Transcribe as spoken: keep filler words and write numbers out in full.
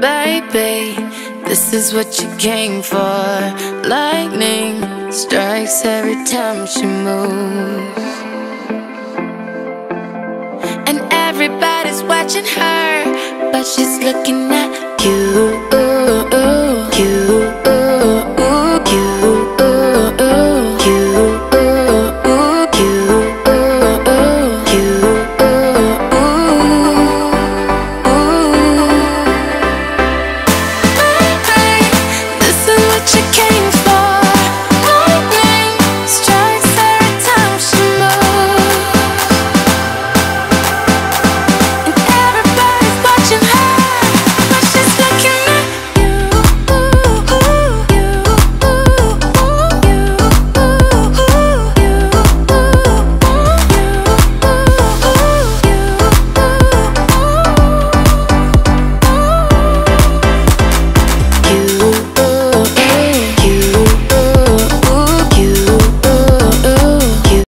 Baby, this is what you came for. Lightning strikes every time she moves, and everybody's watching her, but she's looking at you.